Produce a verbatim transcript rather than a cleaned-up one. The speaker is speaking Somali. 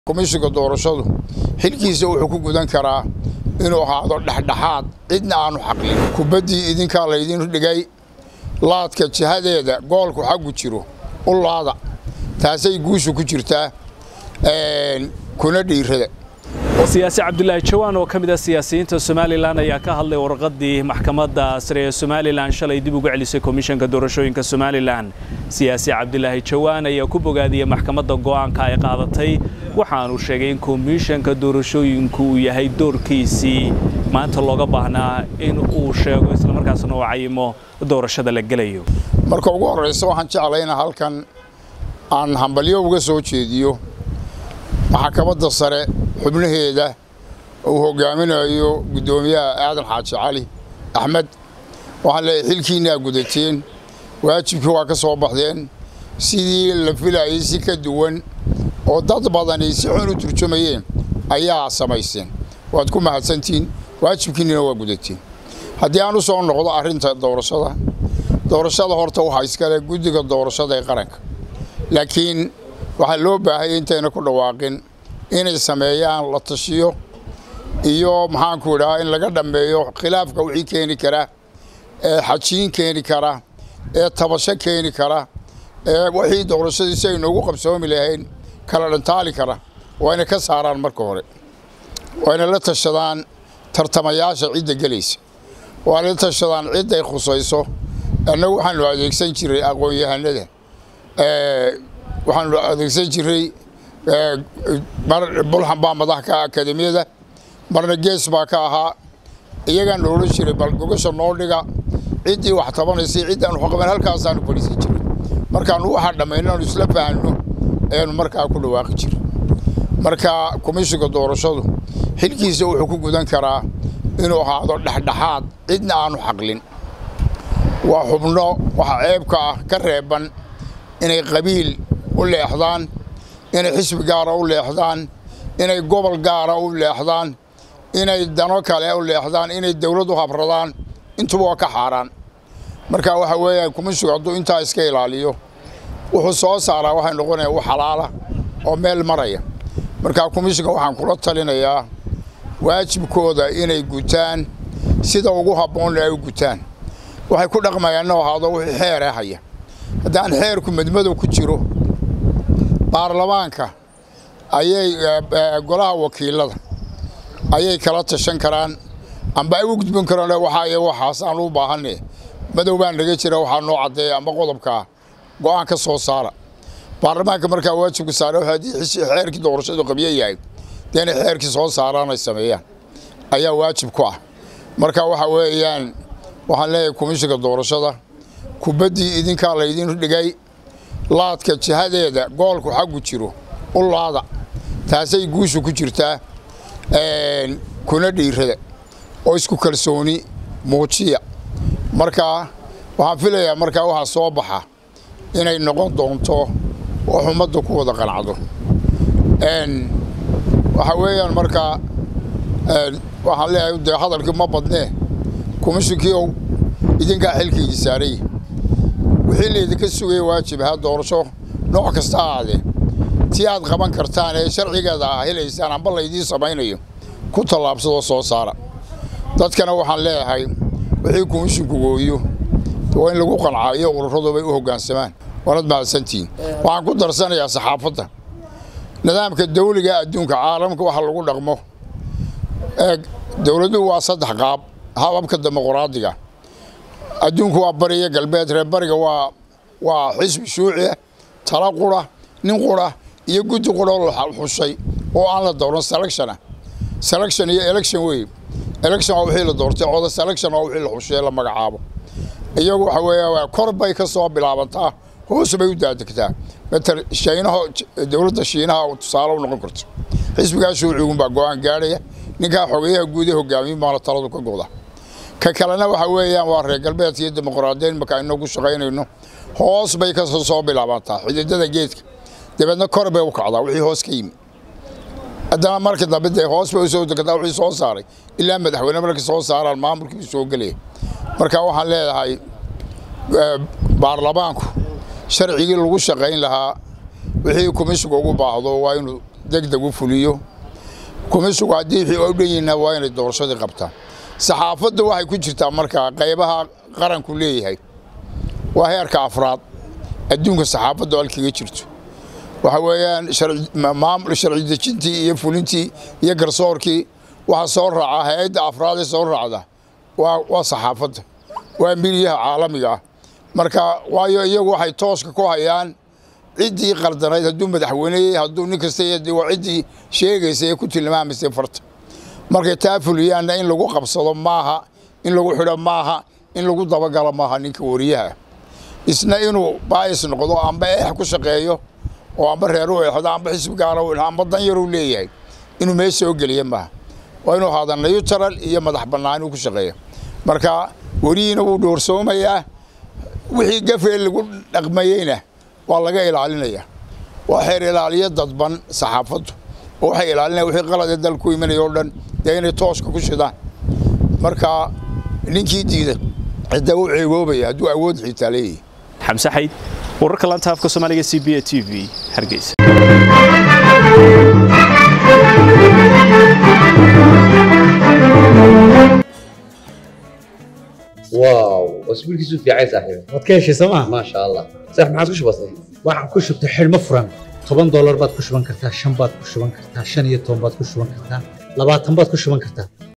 komishiga doorashadu xilkiisa wuxuu ku gudan karaa inuu ahaado dhaxdhaxaad cidna aanu xaqlin kubadii idinka la idin dhigay laadka jihadeeda goolku xaqu jiro u laada taasay guushu ku jirtaa een kuna dhiirada siyaasi Cabdullaahi Jawaan oo kamid ah siyaasiyiinta Soomaaliland ayaa ka hadlay warqadii maxkamadda sare ee Soomaaliland shalay dib ugu celisay komishanka doorashooyinka Soomaaliland siyaasi Cabdullaahi Jawaan ayaa ku bogaadiyay maxkamadda go'aanka ay qaadatay waxaanu sheegay in komishanka doorashooyinku uu yahay doorkiisii maanta looga baahnaa in uu sheego isla markaasna uu cayimo doorashada la galayo marka ugu horeysa waxaan jeclaynaa halkan aan hambalyo uga soo jeediyo maxkamadda sare xubnaheeda uu hogaaminayo gudoomiyaha aadan xaaji cali axmed waxaan leeyahay xilkiina gudateen waajibkii waa ka soo baxdeen sidii la filayay si ka duwan oo dad badan ay si xun u turjumayeen ayaa samayseen waad ku mahadsantiin waajibkiina waa gudateen haddii aan u soo noqdo arrinta doorashada doorashada horta waxa iska leh guddiga doorashada ee qaranka laakiin waxa loo baahay intayna ku dhawaaqin inay sameeyaan la tashiyo iyo maxaan ku idhaa in laga dhameeyo khilaafka wixii keeni kara ee xajiin keeni kara ee tabasho keeni kara ee wixii doorashadii si ay noogu qabsoomi lahayn kala dhantaali kara waa inay ka saaraan marka hore waa inay la tashadaan tartamayaasha cidda gelaysa waa inay la tashadaan cidda ay khusayso annagu waxaanu adeegsan jiray aqoon-yahanada waxaanu adeegsan jiray mar bulxan baa madax ka akademiyada marna gees baa ka ahaa iyagaan loola jiray bal gogasha noo dhiga ciddii wax tabanaysay ciddaan wax qaban halkaasaanu fadhiisan jiray markaanu waxa dhammaynaynu isla fahanno ayaanu markaa ku dhawaaqi jiray marka komishiga doorashadu xilkiisa wuxuu ku gudan karaa inuu ahaado dhaxdhaxaad cidna aanu xaqlin waa xubno waxa ceebka ah ka reeban inay qabiil u leexdaan inay xisbi gaara u leexdaan inay gobol gaara u leexdaan inay dano kale u leexdaan inay dawladdu habradaan intuba waa ka xaaraan marka waxa weeyaan komishigu hadduu intaa iska ilaaliyo wuxuu soo saaraa waxay noqonayaan wax xalaala oo meel maraya marka komishiga waxaan kula talinayaa waajibkooda inay gutaan sida ugu habboon ay u gutaan waxay ku dhaqmayaan oo ahaado wixii xeer ah haya haddaan xeerku madmadow ku jiro baarlamaanka ayay golaha wakiilada ayay kala tashan karaan amba ay u gudbin karaan waxa ay waxaas aan u baahanay madow baan laga jira waxa noo cadeeyay amba qodobka go'aan ka soo saara baarlamaanka markaa waajibku saaray hadii xeerkii doorashadu qabiye yahay deena xeerkii soo saaraan ay sameeyaan ayaa waajib ku ah marka waxa weeyaan waxaan leeyahay komishiga doorashada kubadii idinka la idin dhigay laadka jihadeeda goolku xaqu jiro u laada taasay guushu ku jirtaa een kuna dhiirada oo isku kalsooni muujiya marka waxaan filayaa marka waxa soo baxa inay noqon doonto oo ummadda ku wada qanacdo een waxa weeyaan marka een waxaan leeyahay hadalkii ma badnee komishinkii idinka xilkiisa saaray wixii leedka sugay waajib ha doorasho nooc kasta aade tii aad qaban kartaan ee sharcigeeda ah helaysaan amba la idin samaynayo ku talaabsado soo saara dadkana waxaan leeyahay wixii komishinku gooyo waa in lagu qancaayo ururadu bay u hoggaansamaan walad mahadsantiin waxaan ku darsanayaa saxaafadda nidaamka dawliga adduunka caalamka waxa lagu dhaqmo ee dawladdu waa saddex qaab hababka dimuqraadiga adduunku waa bariga galbeed reer bariga waa waa xisbi shuuci tala qura nin qura iyo guddi qura oo xushay oo aan la dooran selection selection iyo election way election waa wixii la doortay oo selection waa wixii la xushay la magacaabo iyagu waxa weeyaa kor bay ka soo bilaabantaa hoos bay u daadegtaa matal Shiinaha dawladda Shiinaha oo tusaale u noqon karto xisbiga shuucigu baa go'aan gaaraya ninka xogeyaha guud ee hogaamiye maana taladu ka go'da ka kalena waxa weeyaan waa reer galbeed iyo dimuqraadiyiin marka aynu ku shaqaynayno hoos bay ka soo bilaabantaa xididada geedka dibadna kor bay u kacdaa wixii hoos ka yimi haddana marka dambe hoos bay u soo degtaa wixii soo saaray ilaa madaxweyne markii soo saaraan maamulkii soo galay marka waxaan leeyahay baarlamaanku sharcigii lagu shaqayn lahaa wixii komishiga ugu baahdo waa inuu degdeg u fuliyo komishigu haddii wixii u dhanyina waa inay doorashadii qabtaan saxaafaddu waxay ku jirtaa markaa qaybaha qaranku leeyahay waa heerka afraad adduunka saxaafaddu halkaga jirto waxa weeyaan maamul sharci dejintii iyo fulintii iyo garsoorkii waxa soo raaca hay'adda afraad ee soo raacda waa waa saxaafadda waa midiyaha caalamiga marka waayo iyagu waxay tooska ku hayaan ciddii qaldanayd hadduu madaxweyne hadduu nin kasta yadii waa ciddii sheegaysay ku tilmaamaysay farta markay taa fuliyaanna in lagu qabsado maaha in lagu xidho maaha in lagu dabagalo maaha ninka wariyaha isna inuu baayis noqdo amba eex ku shaqeeyo oo amba reer u eexdo amba xisbi gaara u amba dan yar u leeyahay inuu meesha soo geliyo maaha waa inuu haadan neutral iyo madax bannaan ku shaqeeyo marka wariyina uu doorsoomayaa wixii gafeel lagu dhaqmayeyna waa laga ilaalinaya waa xeer ilaaliye dadban saxaafaddu oo waxay ilaalinayaan wixii qalad ee dalku imanayo dhan ee inay tooska ku shidaan marka ninkii diiday cidda uu ceegoobaya hadduu awood xitaa leeyahay xamse xayd wararka laanta afka Soomaaliga C B A T V Hargeysa واو واسبوع كيسو في عايز صاحبي waad ka heshay sooma ما شاء الله صح ما عاد كش بسيط waxaan ku shubtay xilmo furan toban dollar baad ku shuban kartaa shan baad ku shuban kartaa shan iyo toban baad ku shuban kartaa labaatan baad ku shuban kartaa